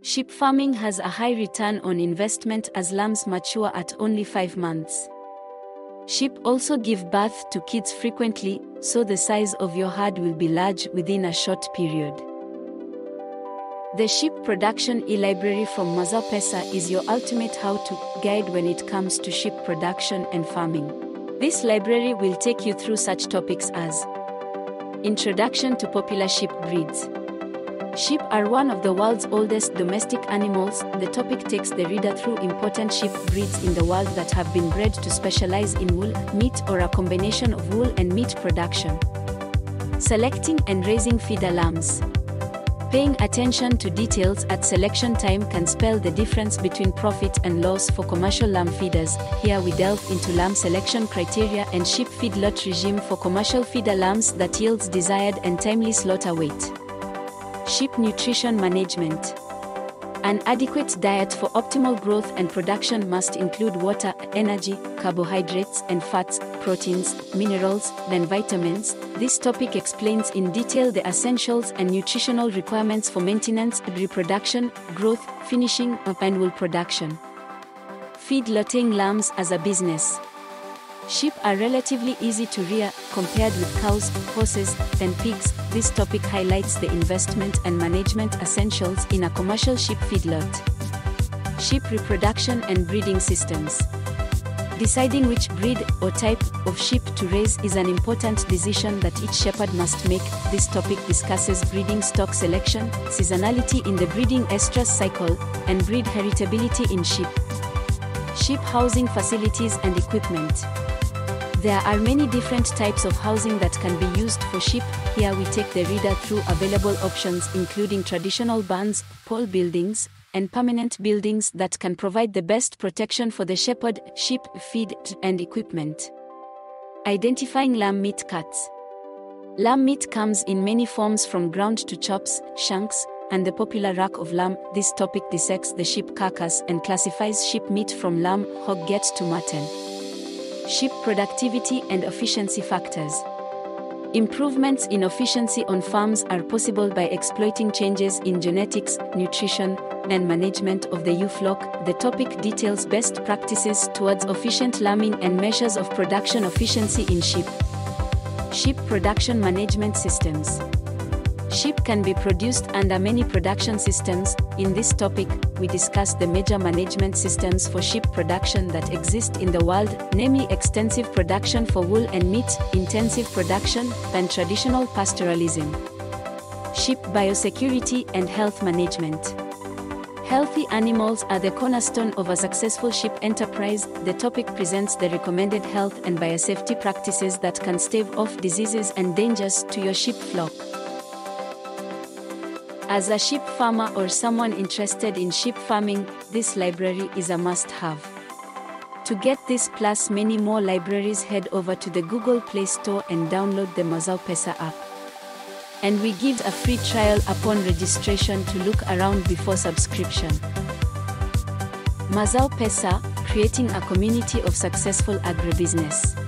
Sheep farming has a high return on investment as lambs mature at only 5 months. Sheep also give birth to kids frequently, so the size of your herd will be large within a short period. The Sheep Production e-library from MazalPesa is your ultimate how-to guide when it comes to sheep production and farming. This library will take you through such topics as Introduction to popular sheep breeds. Sheep are one of the world's oldest domestic animals. The topic takes the reader through important sheep breeds in the world that have been bred to specialize in wool, meat, or a combination of wool and meat production. Selecting and raising feeder lambs. Paying attention to details at selection time can spell the difference between profit and loss for commercial lamb feeders. Here we delve into lamb selection criteria and sheep feedlot regime for commercial feeder lambs that yields desired and timely slaughter weight. Sheep nutrition management. An adequate diet for optimal growth and production must include water, energy, carbohydrates and fats, proteins, minerals, then vitamins. This topic explains in detail the essentials and nutritional requirements for maintenance, reproduction, growth, finishing, and wool production. Feedlotting lambs as a business. Sheep are relatively easy to rear, compared with cows, horses, and pigs. This topic highlights the investment and management essentials in a commercial sheep feedlot. Sheep reproduction and breeding systems. Deciding which breed or type of sheep to raise is an important decision that each shepherd must make. This topic discusses breeding stock selection, seasonality in the breeding estrus cycle, and breed heritability in sheep. Sheep housing facilities and equipment. There are many different types of housing that can be used for sheep. Here we take the reader through available options including traditional barns, pole buildings, and permanent buildings that can provide the best protection for the shepherd, sheep, feed, and equipment. Identifying lamb meat cuts. Lamb meat comes in many forms from ground to chops, shanks, and the popular rack of lamb. This topic dissects the sheep carcass and classifies sheep meat from lamb, hog, get to mutton. Sheep productivity and efficiency factors. Improvements in efficiency on farms are possible by exploiting changes in genetics, nutrition, and management of the ewe flock. The topic details best practices towards efficient lambing and measures of production efficiency in sheep. Sheep production management systems. Sheep can be produced under many production systems. In this topic, we discuss the major management systems for sheep production that exist in the world, namely extensive production for wool and meat, intensive production, and traditional pastoralism. Sheep biosecurity and health management. Healthy animals are the cornerstone of a successful sheep enterprise. The topic presents the recommended health and biosafety practices that can stave off diseases and dangers to your sheep flock. As a sheep farmer or someone interested in sheep farming, this library is a must-have. To get this plus many more libraries, head over to the Google Play Store and download the MazalPesa app. And we give a free trial upon registration to look around before subscription. MazalPesa, creating a community of successful agribusiness.